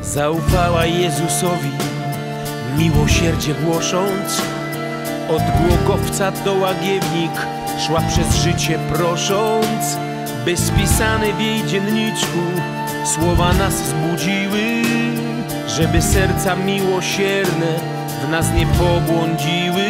Zaufała Jezusowi, miłosierdzie głosząc. Od Głogowca do Łagiewnik szła przez życie prosząc, by spisane w jej dzienniczku słowa nas wzbudziły, żeby serca miłosierne w nas nie pobłądziły.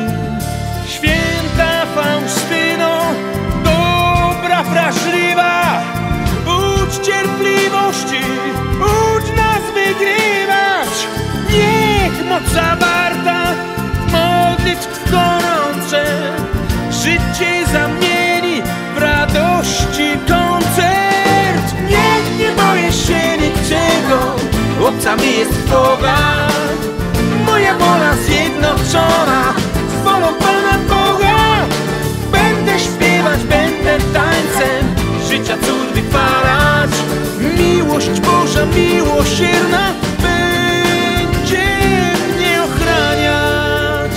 Święta Faustyno, dobra, wrażliwa, ucz cierpliwości, ucz nas wygrywać. Niech moc zawarta w modlitw gorące życie zamieni w radości koncert. Nie boję się niczego, obca mi jest droga, moja wola zjednoczona z wolą Pana Boga. Będę śpiewać, będę tańcem życia cud wychwalać. Miłość Boża miłosierna będzie mnie ochraniać.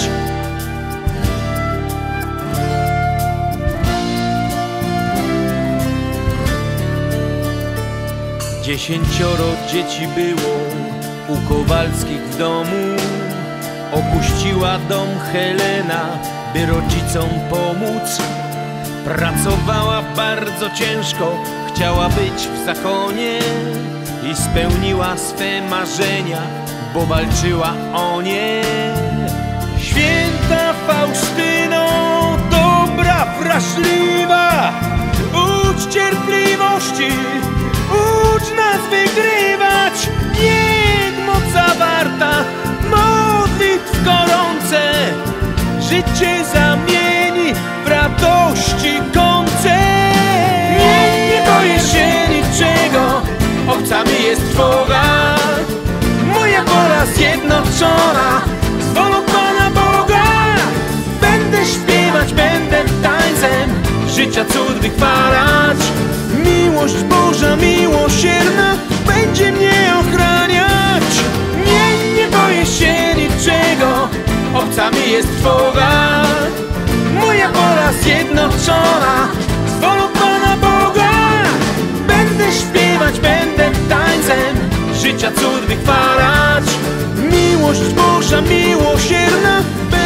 10 dzieci było u Kowalskich w domu. Opuściła dom Helena, by rodzicom pomóc. Pracowała bardzo ciężko, chciała być w zakonie i spełniła swe marzenia, bo walczyła o nie. Święta Faustyno, dobra, wrażliwa, ucz cierpliwości, ucz nas wygrywać. Niech moc zawarta modlitw gorące życie zamieni w radości koncert. Nie boję się niczego, obca mi jest trwoga, moja wola zjednoczona z wolą Pana Boga. Będę śpiewać, będę tańcem życia cud wychwalać. Miłość Boża miłosierna będzie mnie ochraniać. Nie boję się niczego, obca mi jest trwoga, moja wola zjednoczona z wolą Pana Boga. Będę śpiewać, będę tańcem życia cud wychwalać. Miłość Boża miłosierna